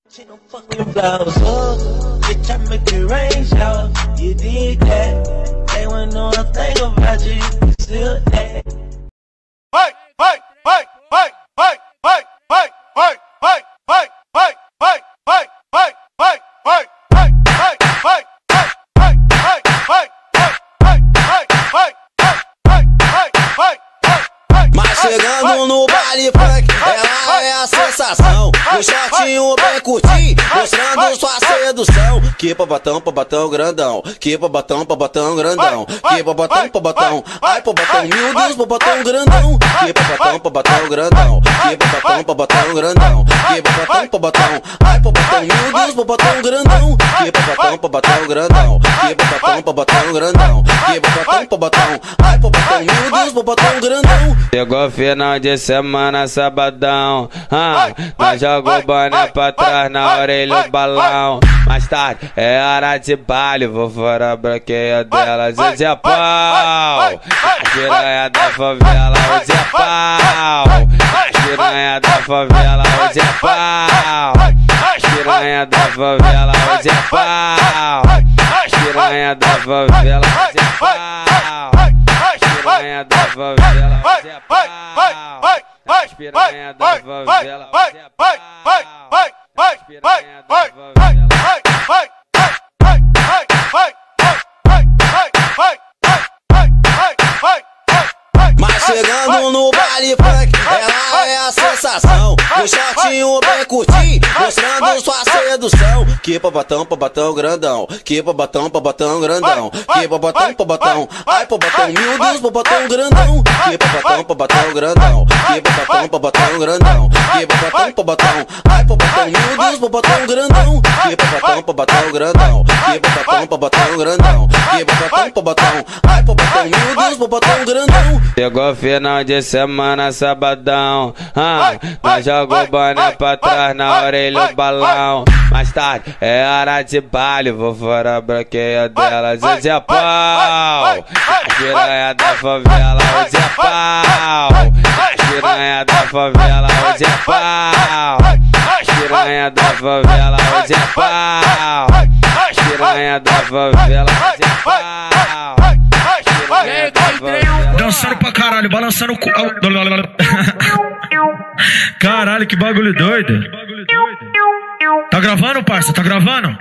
She don't fucking blouse up, bitch, I make it rain shower. You did that, they wouldn't know a thing about you, you still that. Hey, hey, hey, hey, hey, hey, hey, hey, hey, hey, hey, hey, hey, hey, hey, hey, Mas chegando no baile funk, ela é a sensação. No shortinho bem curtinho, mostrando sua sedução. Que pra batão grandão. Que pra batão grandão. Que pra batão, ai pra batão, meu Deus, pra batão grandão. Que pra batão grandão. Que pra batão grandão. Que pra batão, ai pra batão, meu Deus, pra batão grandão. Que pra batão grandão. Que pra batão grandão. Que pra batão, ai pra batão, meu Deus, pra batão grandão. Chegou final de semana, sabadão. Nós jogou boné pra trás, na orelha o balão. Mais tarde é hora de baile, vou fora a branqueia delas. Hoje é pau, a piranha da favela. Hoje é pau, a piranha da favela. Hoje é pau, a piranha da favela. Hoje é pau, a piranha da favela. Hoje é pau, piranha da favela, hoje é pau. As piranha da favela, hoje é pau. As piranha da favela. Mas chegando no baile funk, ela é a sensação. No shortinho bem curtinho, mostrando sua sedução. Que pra batão grandão. Que pra batão grandão. Que pra batão, ai pra batão, meu Deus, pra batão grandão. Que pra batão grandão. Que pra batão grandão. Que pra batão, ai pra batão, meu Deus, pra batão grandão. Que pra batão grandão. Que pra batão grandão. Que pra batão, ai pra batão, meu Deus, pra batão grandão. Chegou final de semana, sabadão. Nós jogou boné pra trás, na orelha o balão. Mais tarde é hora de baile, vou fora a branqueia delas. Hoje é pau, a piranha da favela. Hoje é pau, a piranha da favela. Hoje é pau, a piranha da favela. Hoje é pau, a piranha da favela. Hoje é pau. Dançando pra caralho, balançando o cu. Caralho, que bagulho doido. Tá gravando, parça? Tá gravando?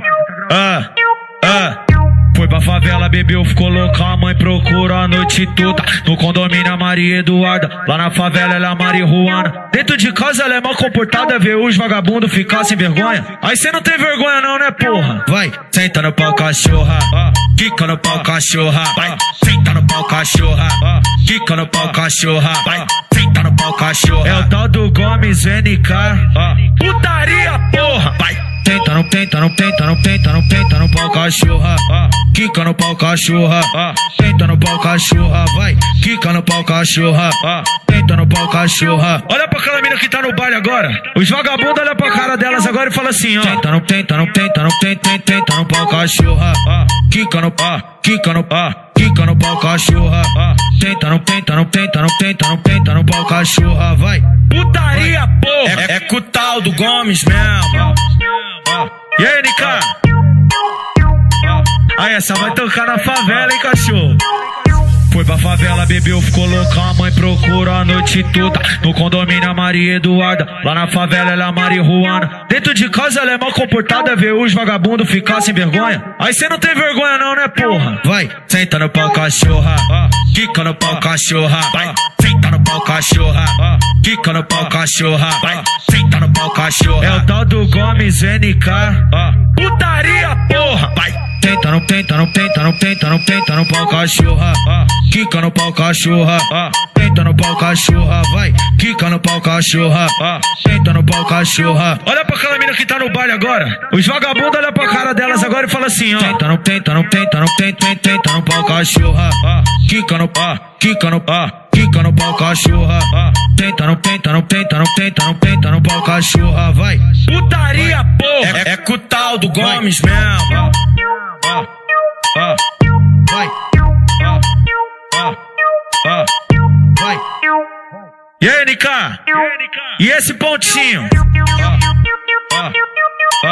Foi pra favela, bebeu, ficou louca, a mãe procurou a noite toda. No condomínio a Maria Eduarda, lá na favela ela é a Marihuana. Dentro de casa ela é mal comportada, vê os vagabundos ficar sem vergonha. Aí cê não tem vergonha não, né porra? Vai, senta no pau cachorra, quica no pau cachorra. Vai, senta no pau cachorra, quica no pau cachorra. Vai, senta no pau cachorra. É o tal do Gomes NK, putaria porra. Vai, tenta no pau cachorra, quica no pau cachorra, tenta no pau cachorra, vai, quica no pau cachorra, tenta no pau cachorra. Olha pra aquela mina que tá no baile agora, os vagabundos olham pra cara delas agora e fala assim, ó. Tenta no pau cachorra, quica no pau cachorra, tenta no pau cachorra, vai, putaria porra. É com o tal do Gomes mesmo. E aí, NK? Aí, essa vai tocar na favela, hein, cachorro? Foi pra favela, bebeu, ficou louca, a mãe procurou a noite toda. No condomínio a Maria Eduarda, lá na favela ela é a Marihuana. Dentro de casa ela é mal comportada, vê os vagabundos ficar sem vergonha. Aí cê não tem vergonha não, né porra? Vai, senta no pau cachorra, quica no pau cachorra. Vai, senta no pau cachorra, quica no pau cachorra. Vai, senta no pau cachorra. É o tal do Gomes NK, putaria porra. Vai, tenta no pau cachorra, quica no pau cachorra, tenta no pau cachorra, vai, quica no pau cachorra, tenta no pau cachorra. Olha pra aquela mina que tá no baile agora, os vagabundos olham pra cara delas agora e fala assim, ó. Tenta no pau cachorra, quica no pau cachorra, tenta no pau cachorra, vai, putaria porra. É com o tal do Gomes mesmo. Vai, vai. E aí, NK? E esse pontinho?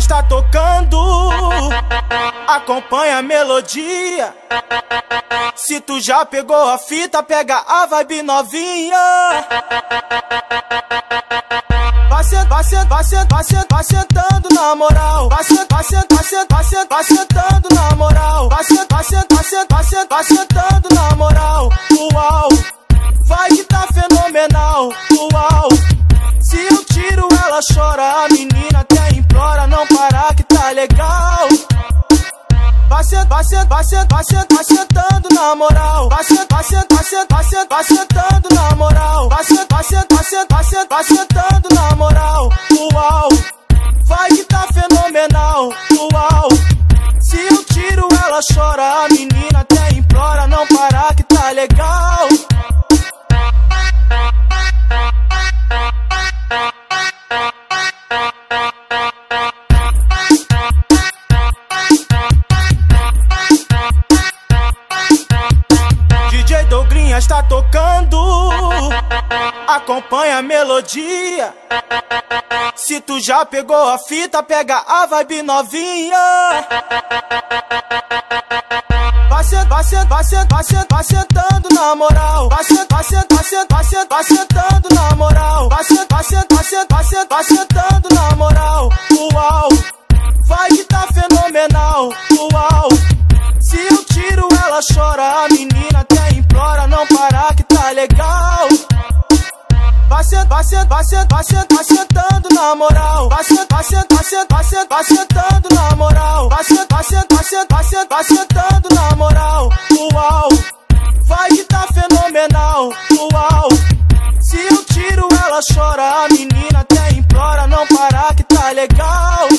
está tocando, acompanha a melodia. Se tu já pegou a fita, pega a vibe novinha. Vai sentando na moral. Vai sentando na moral. Vai sentando na moral. Uau, vai que tá fenomenal. Uau, se eu tiro ela chora, a menina até implora. Não parar que tá legal. Vai sentando na moral. Vai sentando na moral. Vai sentando na moral. Uau, vai que tá fenomenal. Uau, se eu tiro ela chora, a menina até implora. Não parar que tá legal. DJ Douglinha está tocando, acompanha a melodia. Se tu já pegou a fita, pega a vibe novinha. Vai sentando na moral. Vai sentando na moral. Vai sentando na moral. Uau, vai que tá fenomenal. Uau, se eu tiro ela chora, a menina até implora. Não parar que tá legal. Vai sentando na moral. Vai sentando na moral. Vai sentando na moral. Uau, vai que tá fenomenal. Uau, se eu tiro ela chora, a menina até implora. Não parar que tá legal.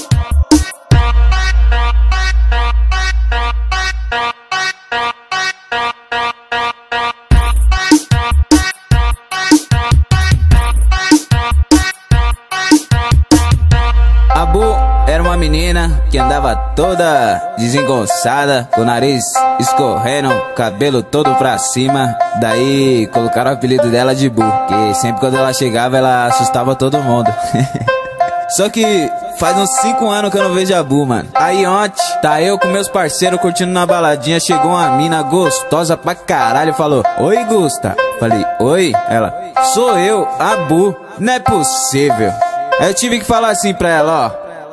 A Bu era uma menina que andava toda desengonçada, com o nariz escorrendo, cabelo todo pra cima. Daí colocaram o apelido dela de Bu, que sempre quando ela chegava ela assustava todo mundo. Só que faz uns 5 anos que eu não vejo a Bu, mano. Aí ontem, tá eu com meus parceiros curtindo na baladinha. Chegou uma mina gostosa pra caralho, falou: "Oi, Gusta." Falei: "Oi?" Ela: "Sou eu, a Bu." Não é possível. Aí eu tive que falar assim pra ela, ó: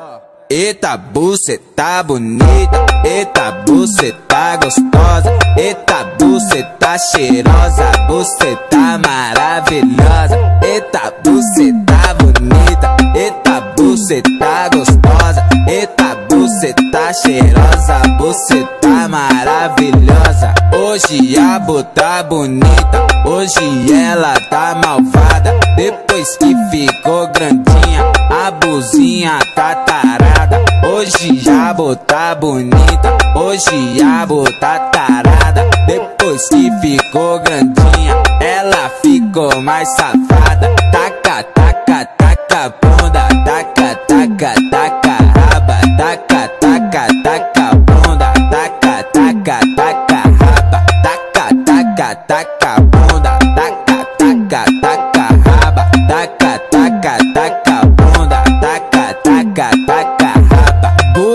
"Eita, Bu, cê tá bonita. Eita, Bu, cê tá gostosa. Eita, Bu, cê tá cheirosa. Bu, cê tá maravilhosa. Eita, Bu, cê tá bonita. Eita, Bu, cê tá gostosa. Eita, Bu, cê tá cheirosa. Bu, cê tá maravilhosa. Hoje a Bu tá bonita. Hoje ela tá malvada. Depois que ficou grandinha, a Buzinha tá tarada. Hoje a Bu tá bonita. Hoje a Bu tá tarada. Depois que ficou grandinha, ela ficou mais safada. Taca, taca, taca bunda. Taca, taca, taca raba. Taca, taca, taca bunda. Taca, taca, taca raba. Taca, taca, taca bunda. Taca, taca, taca raba. Taca, taca, taca bunda. Taca, taca, taca raba.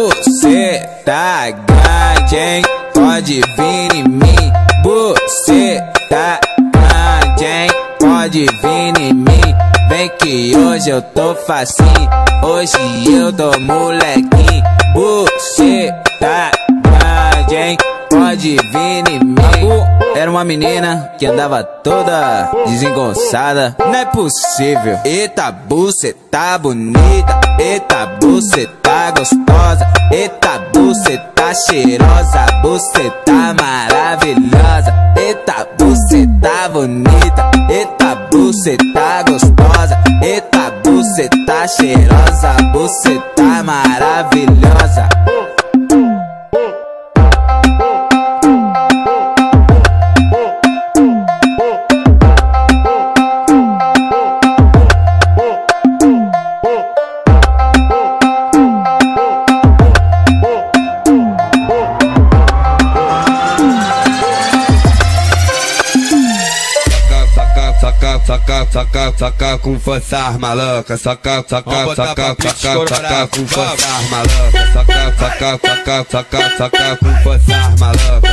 Você tá grande, hein? Pode vir em mim. Você tá grande, hein? Pode vir em mim. Vem que hoje eu tô facinho. Hoje eu tô molequinho. Você tá grande, hein? Pode vir em mim. Era uma menina que andava toda desengonçada. Não é possível. Eita, Bu, cê tá bonita. Eita, Bu, cê tá gostosa. Eita, Bu, cê tá cheirosa. Bu, cê tá maravilhosa. Eita, Bu, cê tá bonita. Eita, Bu, cê tá gostosa. Eita, Bu, cê tá cheirosa. Bu, cê tá maravilhosa. saca com força maluca, saca com força maluca, saca com força maluca,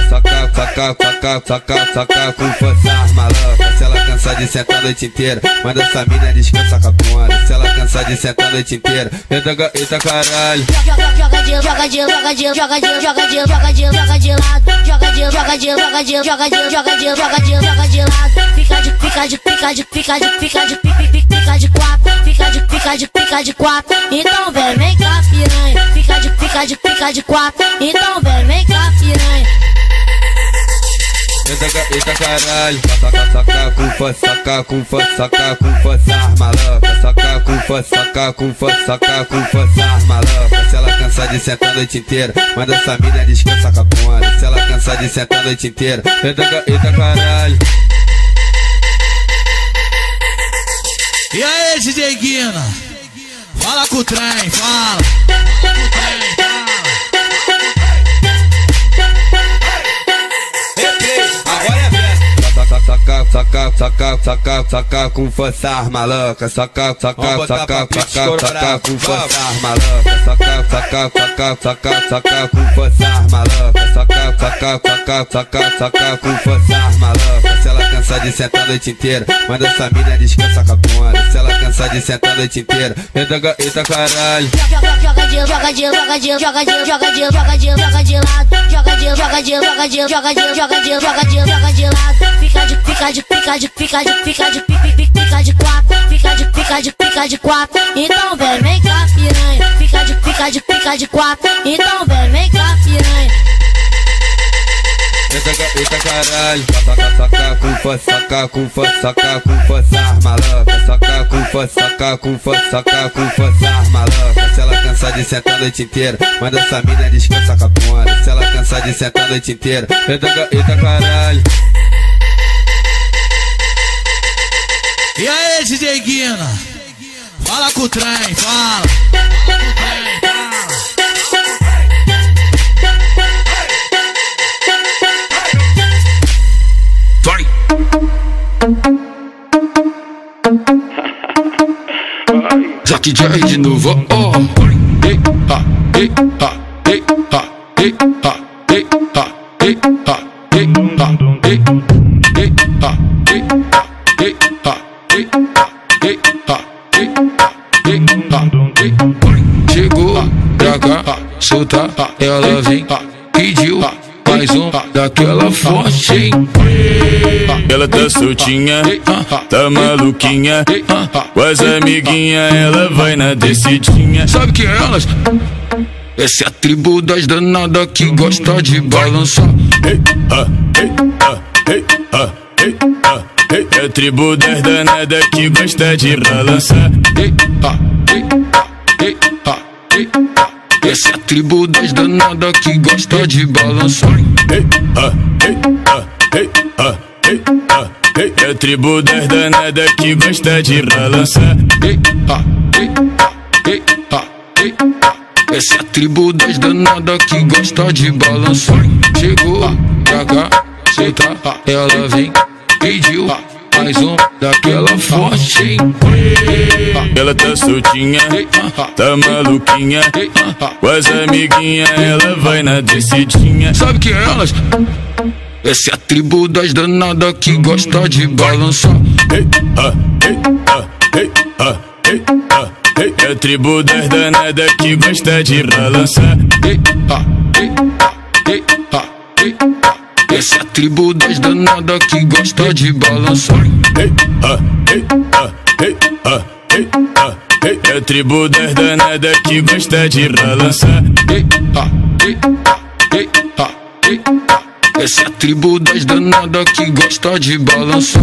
saca com força maluca. Se ela cansa de sentar a noite inteira, manda essa mina descansar com a bunda. Se ela cansa de sentar a noite inteira, eita caralho. Joga de lado, joga de lado, fica de quatro, então vem cá piranha, fica de quatro, então vem cá piranha. Eita caralho, saca com força maluca, saca com força maluca. Se ela cansar de sentar a noite inteira, manda essa mina descansar com a bunda. Se ela cansar de sentar a noite inteira, eita caralho. E aí, DJ Guina? Fala com o trem, fala. Saca com força maluca, saca com força maluca, saca com força maluca, saca com força maluca. Se ela cansar de sentar a noite inteira, manda essa mina descansar com a bunda. Se ela cansar de sentar a noite inteira, eita caralho. Joga de lado, fica de quatro, então vem cá piranha, fica de quatro, então vem cá piranha. Eita caralho, saca com força maluca, saca com força maluca. Se ela cansar de sentar a noite inteira, manda essa mina descansar com a bunda. Se ela cansar de sentar a noite inteira, eita caralho. E aí, DJ Guina? Fala com o trem, fala. Vai. Zack J de novo, oh. Ei, ha, ei, ha, ei, ha, ei, ha, ei, ha, ei, ha, ei, ha, ei, ha, ei, ha, ei, ha. Chegou pra cá, solta, ela vem, pediu mais um daquela forte, hein? Ela tá soltinha, tá maluquinha, com as amiguinhas ela vai na descidinha. Sabe que elas? Essa é a tribo das danadas que gosta de balançar. É a tribo das danadas que gosta de balançar. Essa é a tribo das danadas que gosta de balançar. É a tribo das danadas que gosta de balançar. Essa é a tribo das danadas que gosta de balançar. Chegou pra cá, solta, ela vem, pediu mais um daquela forte, hein? Ela tá soltinha, tá maluquinha, com as amiguinhas ela vai na descidinha. Sabe que elas? Essa é a tribo das danadas que gosta de balançar. É a tribo das danadas que gosta de balançar. Essa é a tribo das danadas que gosta de balançar. É a tribo das danadas que gosta de balançar. Essa é a tribo das danadas que gosta de balançar.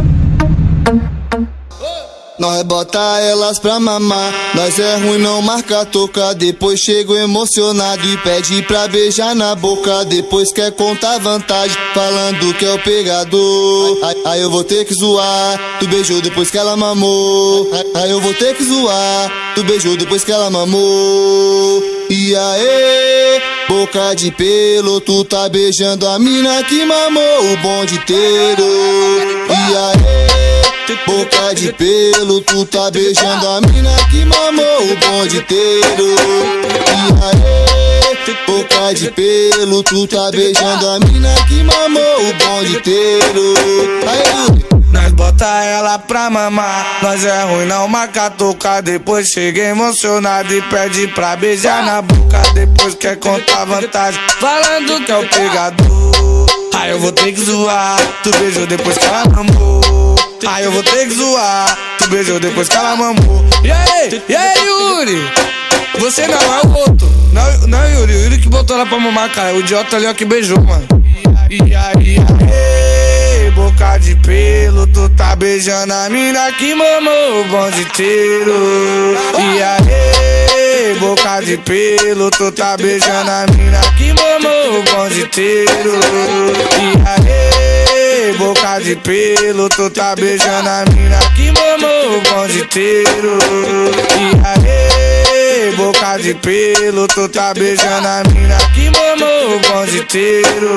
Nós bota elas pra mamar, nós é ruim, não marca toca. Depois chego emocionado e pede pra beijar na boca. Depois quer contar vantagem, falando que é o pegador. Aí eu vou ter que zoar, tu beijou depois que ela mamou. Aí eu vou ter que zoar, tu beijou depois que ela mamou. E aí, boca de pelo, tu tá beijando a mina que mamou o bonde inteiro. E aí, boca de pelo, tu tá beijando a mina que mamou o bonde inteiro. E aí, boca de pelo, tu tá beijando a mina que mamou o bonde inteiro. Aí, nós bota ela pra mamar, nós é ruim não marca tocar. Depois chega emocionado e pede pra beijar na boca. Depois quer contar vantagem, falando que é o pegador. Aí eu vou ter que zoar, tu beijou depois que ela mamou. Aí eu vou ter que zoar, tu beijou depois que ela mamou. E aí, Yuri? Você não é o outro. Não, Yuri, o Yuri que botou ela pra mamar, cara. O idiota ali ó que beijou, mano. E aí, boca de pelo, tu tá beijando a mina que mamou o bonde inteiro. E aí, boca de pelo, tu tá beijando a mina que mamou o bonde inteiro. E aí, boca de pelo, tu tá beijando a mina que mamou o bonde inteiro. E aí, boca de pelo, tu tá beijando a mina que mamou o bonde inteiro.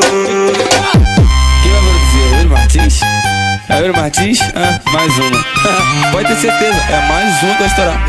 Martins? É o Yuri Martins? Mais uma. Pode ter certeza, é mais uma que vai estourar.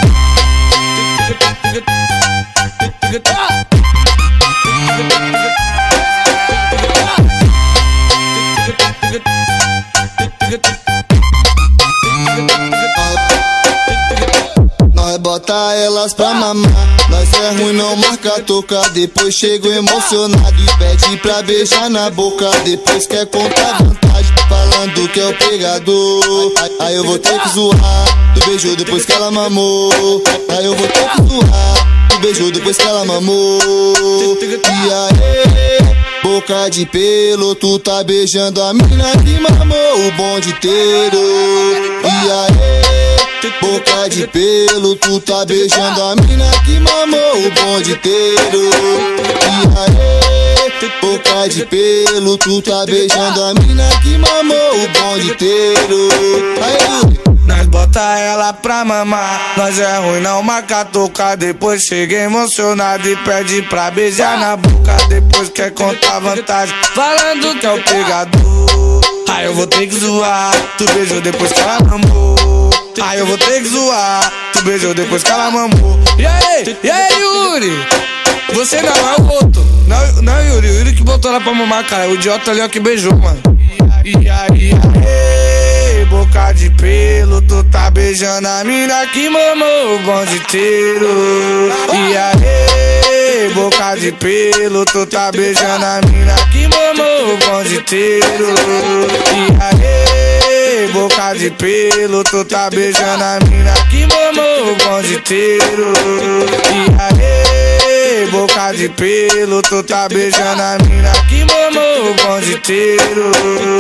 nós bota elas pra mamar. Nós é ruim, não marca tocar. Depois chego emocionado e pede pra beijar na boca. Depois quer contar vantagem, falando que é o pegador. Aí eu vou ter que zoar. Tu beijou depois que ela mamou. Aí eu vou ter que zoar. Tu beijou depois que ela mamou. E aí, boca de pelo, tu tá beijando a mina que mamou o bonde inteiro. E aí, boca de pelo, tu tá beijando a mina que mamou o bonde inteiro. E aí, boca de pelo, tu tá beijando a mina que mamou o bonde inteiro. Aí, nós bota ela pra mamar. Nós é ruim, não marca tocar. Depois chega emocionado e pede pra beijar na boca. Depois quer contar vantagem, falando que é o pegador. Aí eu vou ter que zoar. Tu beijou depois que ela mamou. Aí eu vou ter que zoar. Tu beijou depois que ela mamou. E aí, Yuri? Você não é o outro. Não, Yuri, o Yuri que botou ela pra mamar, cara. O idiota ali ó que beijou, mano. E aí, boca de pelo, tu tá beijando a mina que mamou o bonde inteiro. E aí, boca de pelo, tu tá beijando a mina que mamou o bonde inteiro. E aí, boca de pelo, tu tá beijando a mina que mamou o bonde inteiro. E aí, boca de pelo, tu tá beijando a mina que mamou o bonde inteiro.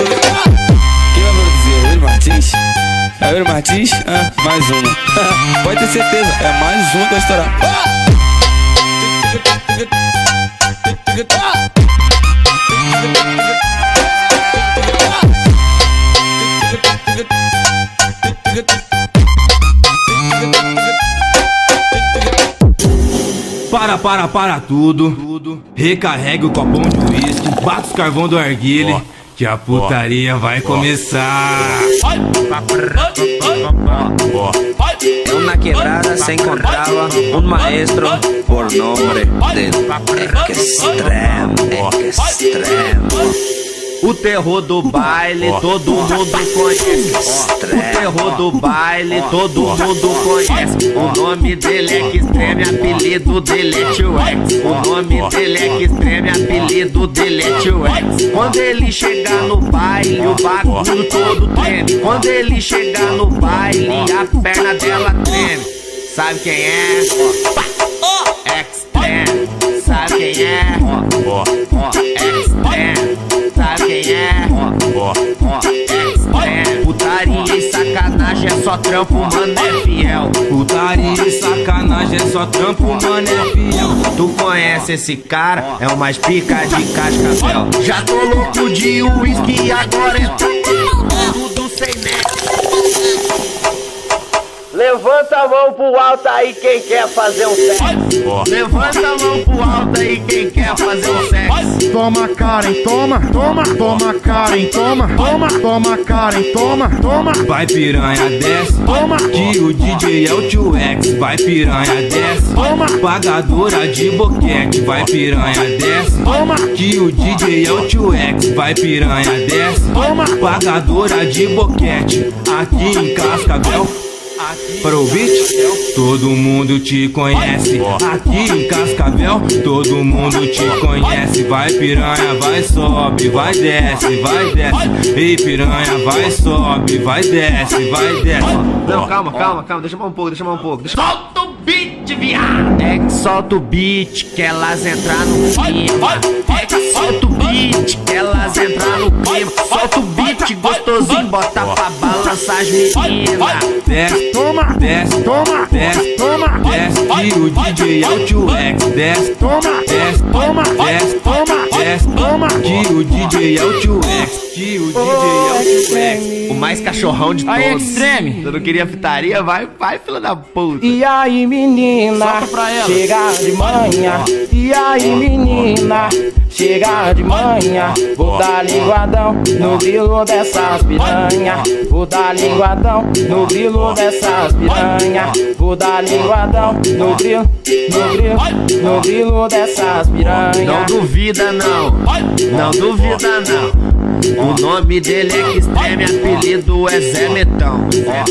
Martins? É o Yuri Martins? Mais uma. Pode ter certeza, é mais uma que vai estourar. Para tudo. Recarregue o copão de uísque, bata os carvão do arguile, que a putaria vai começar. En una quebrada se encontraba un maestro por nombre de Extremo. O terror do baile, todo mundo conhece. O terror do baile, todo mundo conhece. O nome dele é Extremo, apelido dele é Tio X. O nome dele é Extremo, apelido dele é Tio X. Quando ele chegar no baile, o bagulho todo treme. Quando ele chegar no baile, a perna dela treme. Sabe quem é? Extremo. Sabe quem é? Extremo. Sabe quem é? Extremo. Putaria e sacanagem é só trampo, mano, é fiel. Putaria e sacanagem é só trampo, mano, é fiel. Tu conhece esse cara? É o mais pica de Cascavel. Já tô louco de uísque e agora é tudo sem net. Levanta a mão pro alto aí quem quer fazer um sexo. Levanta a mão pro alto aí quem quer fazer um sexo. Toma Karen, toma, toma, toma Karen, toma, toma, toma Karen, toma, toma. Vai piranha, desce, toma, que o DJ é o tio X. Vai piranha, desce, toma, pagadora de boquete. Vai piranha, desce, toma, que o DJ é o tio X. Vai piranha, desce, toma, pagadora de boquete. Aqui em Cascavel, pro beat, todo mundo te conhece. Aqui em Cascavel, todo mundo te conhece. Vai piranha, vai sobe, vai desce, vai desce. Ei piranha, vai sobe, vai desce, vai desce. Não, calma, calma, calma, deixa mais um pouco, deixa mais um pouco. Solta o beat, viado. É que solta o beat, que elas entrar no clima. É que solta o beat, que elas entrar no clima. Solta o beat, gostosinho, bota pra balançar as meninas. Desce, toma, desce, toma, desce, toma, desce, que o DJ é o tio X. Desce, toma, desce, toma, desce, toma, desce, toma, que o DJ é o tio X. Que o DJ é o tio X. O mais cachorrão de todos. Aí, Extreme. Você não queria putaria? Vai, filha da puta. E aí, menina, chega de manhã. E aí, menina, chega de manhã. Vou dar linguadão no grilo dessas piranha. Vou dar linguadão no grilo dessas piranha. Vou dar linguadão no grilo, no grilo dessas piranha. Não duvida não, não duvida não. O nome dele é que Extreme, apelido é Zé Metão.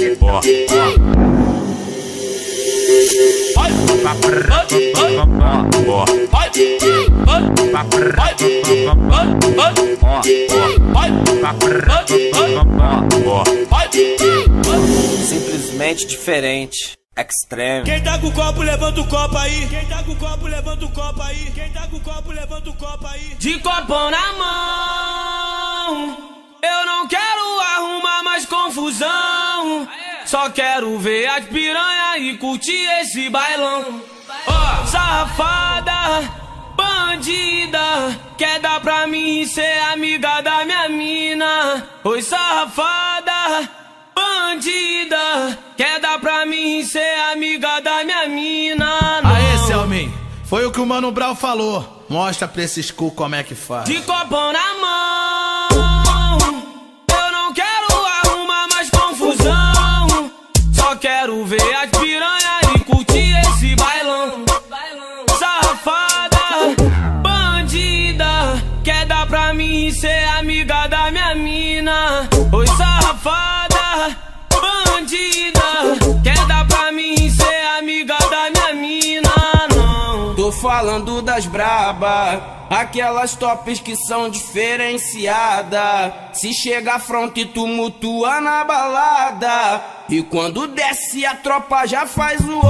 Simplesmente diferente. Extreme. Quem tá com o copo, levanta o copo aí. Quem tá com o copo, levanta o copo aí. Quem tá com o copo, levanta o copo aí. De copão na mão, eu não quero arrumar mais confusão. Só quero ver as piranha e curtir esse bailão. Ó, safada, bandida, quer dar pra mim ser amiga da minha mina. Oi, safada, bandida, quer dar pra mim ser amiga da minha mina. Não. Aê, Selmin, foi o que o Mano Brown falou. Mostra pra esses cu como é que faz. De copão na mão, eu não quero arrumar mais confusão. Só quero ver as piranha e curtir esse bailão. Safada, bandida, quer dar pra mim ser amiga da minha mina. Oi, safada, bandida, quer dar pra mim ser amiga da minha mina. Não. Tô falando das braba, aquelas tops que são diferenciadas. Se chega à fronte tu mutua na balada, e quando desce a tropa já faz o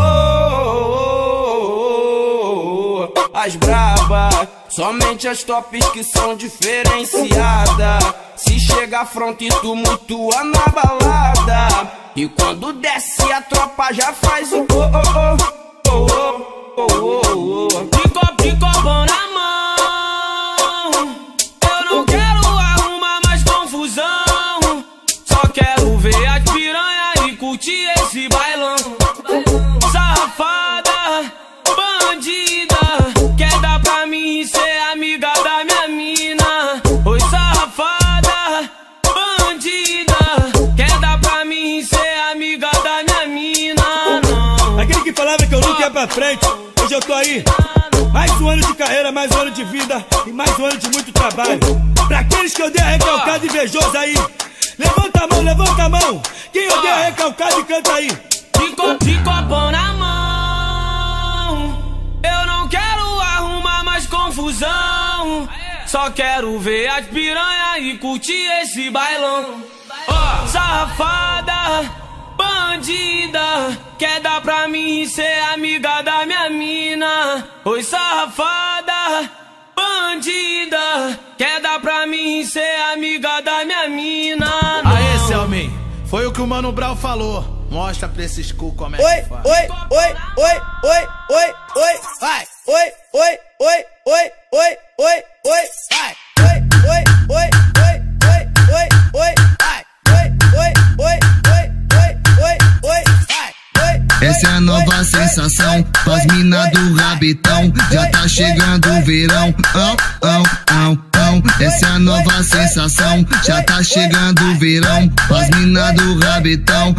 as braba, somente as tops que são diferenciadas. Se chega à fronte tu mutua na balada, e quando desce a tropa já faz o de copão na mão, eu não quero arrumar mais confusão. Só quero ver as piranha e curtir esse bailão. Safada, bandida, quer dar pra mim ser amiga da minha mina. Oi, safada, bandida, quer dar pra mim ser amiga da minha mina. Não. Aquele que falava que eu nunca ia pra frente, hoje eu tô aí. Mais um ano de carreira, mais um ano de vida e mais um ano de muito trabalho. Pra aqueles que odeiam recalcado e invejoso aí, levanta a mão, levanta a mão. Quem odeia recalcado e canta aí. De copão na mão, eu não quero arrumar mais confusão. Só quero ver as piranha e curtir esse bailão. Ó, safada, bandida, quer dar pra mim ser amiga da minha mina. Oi, safada, bandida, quer dar pra mim ser amiga da minha mina. Não. Aê, Selmin, foi o que o Mano Brown falou. Mostra pra esses cu como é que faz. Oi, vai. Vai. Essa é a nova sensação, faz mina do rabetão. Já tá chegando o verão, essa é a nova sensação, já tá chegando o verão. Faz mina do rabetão,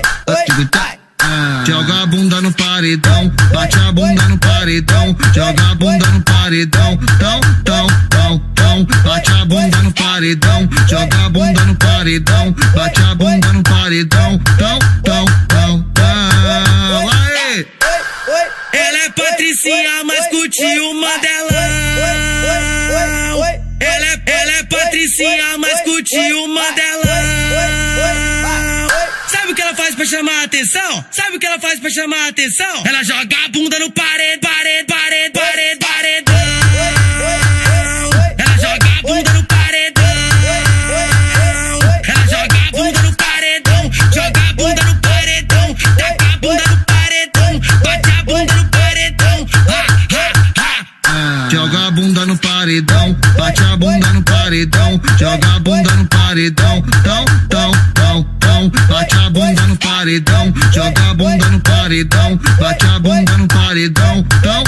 joga a bunda no paredão, bate a bunda no paredão, joga a bunda no paredão, bate a bunda no paredão, joga a bunda no paredão, bate a bunda no paredão, aê! Ela é Patricinha, mas curtiu o Mandelão. Ela é Patricinha, mas curtiu o Mandelão. Sabe o que ela faz pra chamar a atenção? Sabe o que ela faz pra chamar a atenção? Ela joga a bunda no paredão. Ela joga a bunda no paredão. Ela joga a bunda no paredão. Joga a bunda no paredão. Taca a bunda no paredão. Bate a bunda no paredão. Joga a bunda no paredão, bate a bunda no paredão, joga a bunda no paredão, bate a bunda no paredão, joga a bunda no paredão, bate a bunda no paredão,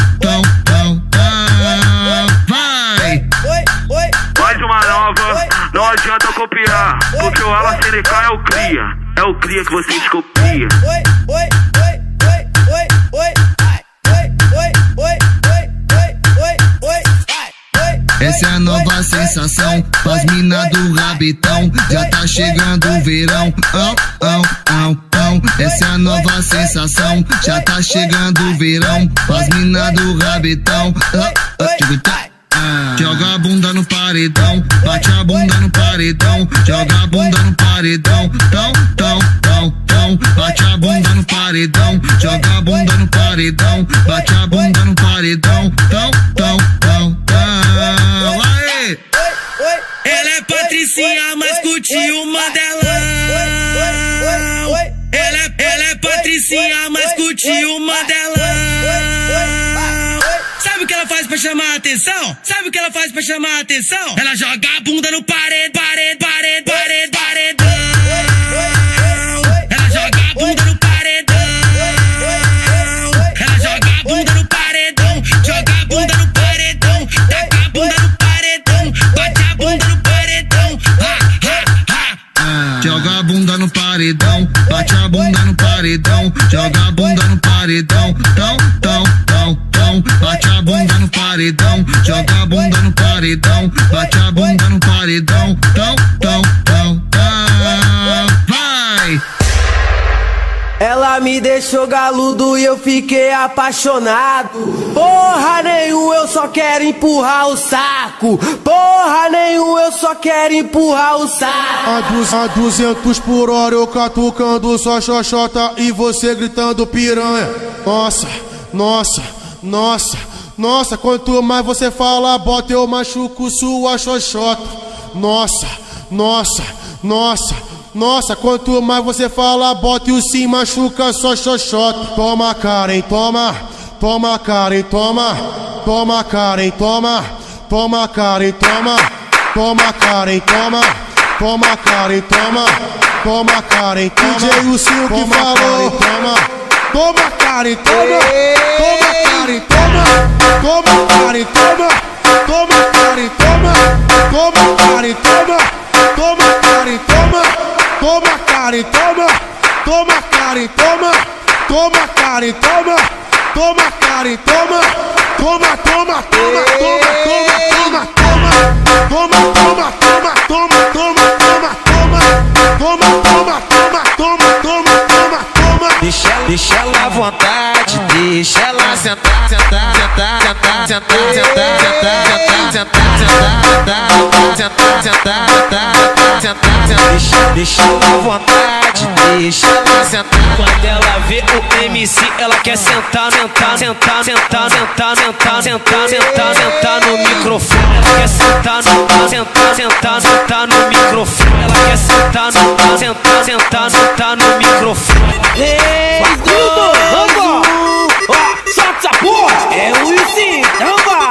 vai! Mais uma nova, não adianta copiar, porque o Ala CNK é o cria que vocês copiam. Essa é a nova sensação, faz mina do rabetão. Já tá chegando o verão, essa é a nova sensação, já tá chegando o verão. Faz mina do rabetão, joga a bunda no paredão, bate a bunda no paredão, joga a bunda no paredão, bate a bunda no paredão, joga a bunda no paredão, bate a bunda no paredão, aê! Ela é Patricinha, mas curtiu o Mandelão. Ela é Patricinha, mas curtiu o Mandelão. Sabe o que ela faz pra chamar a atenção? Sabe o que ela faz pra chamar a atenção? Ela joga a bunda no paredão. Ela joga a bunda no paredão. Ela joga a bunda no paredão. Joga a bunda no paredão. Taca a bunda no paredão. Bate a bunda no paredão. Joga a bunda no paredão, bate a bunda no paredão, joga a bunda no paredão, bate a bunda no paredão, joga a bunda no paredão, bate a bunda no paredão, vai! Ela me deixou galudo e eu fiquei apaixonado. Porra nenhum, eu só quero empurrar o saco. Porra nenhum, eu só quero empurrar o saco. A 200 por hora eu catucando sua xoxota e você gritando piranha. Nossa, quanto mais você fala, bota eu machuco sua xoxota. Nossa, quanto mais você fala, bota e o sim machuca sua xoxota. Toma, Karen, toma, Karen, toma, Karen, toma, Karen, toma, Karen, toma, Karen, toma, Karen, DJ o Sil que falou, toma, Karen, toma, Karen, toma, Karen, toma, Karen, toma, Karen, toma, Karen, toma, Karen, toma, Karen, toma, Karen, Deixa ela à vontade, deixa ela sentar, deixa ela à vontade, deixa ela sentar. Quando ela vê o MC, ela quer sentar no microfone. Ela quer sentar no microfone. Ela quer sentar no microfone. 3, 2, 1, solta essa porra! É o Wilson, ramba!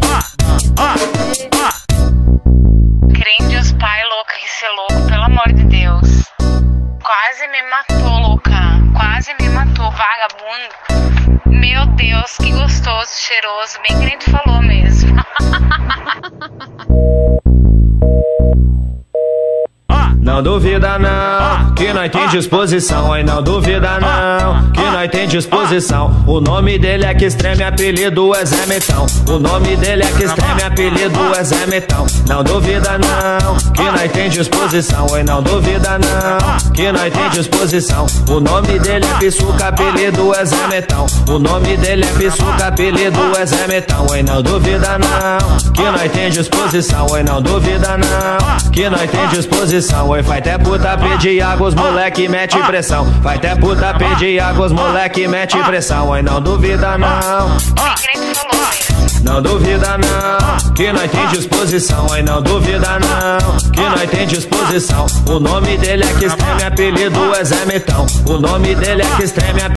vagabundo. Meu Deus, que gostoso, cheiroso, bem que nem tu falou mesmo. Não duvida não, que nós tem disposição. Aí não duvida não, que nós tem disposição. O nome dele é que extreme, apelido é Zé Metão. O nome dele é que extreme, apelido é Zé Metão. Não duvida não, que nós tem disposição. Aí não duvida não, que nós tem disposição. O nome dele é Pissuca, apelido é Zé Metão. O nome dele é Pissuca, apelido é Zé Metão. Aí não duvida não, que nós tem disposição. Aí não duvida não, que nós tem disposição. Oi, vai até puta pedir água, os moleque mete pressão. Vai até puta pedir água, os moleque mete pressão. Oi, não duvida não, não duvida não, que nós tem disposição. Oi, não duvida não, que nós tem disposição. O nome dele é que extreme, apelido é Zé Metão. O nome dele é que extreme,